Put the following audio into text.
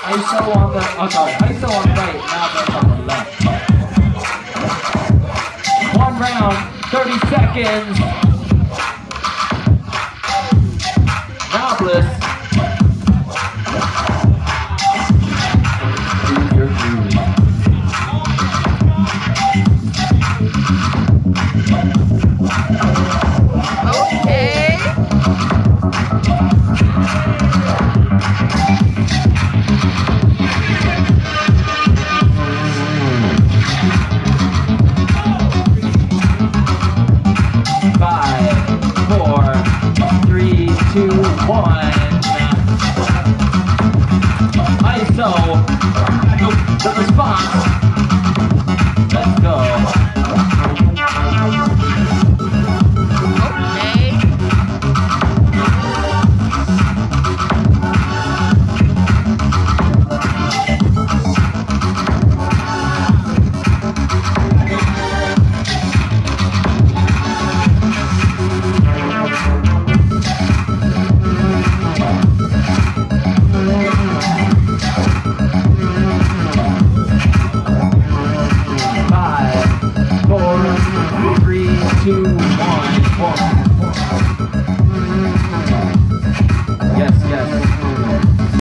ISO on the, oh sorry, ISO on the right, Mavlis on the left. 1 round, 30 seconds. Mavlis. Okay. 5, 4, 3, 2, 1. ISO. The response.